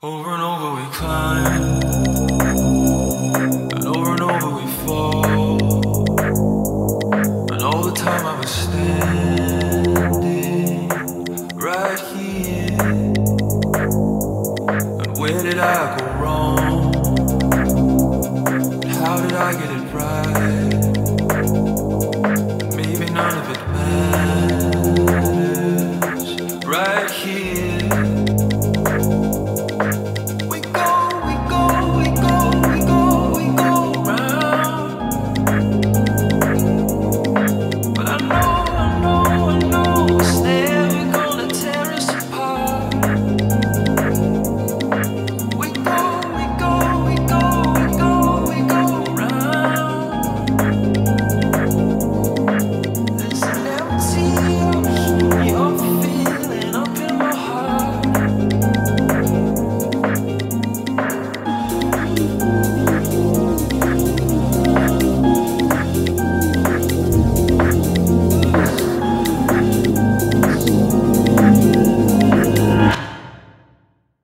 Over and over we climb, and over we fall, and all the time I was standing right here. And where did I go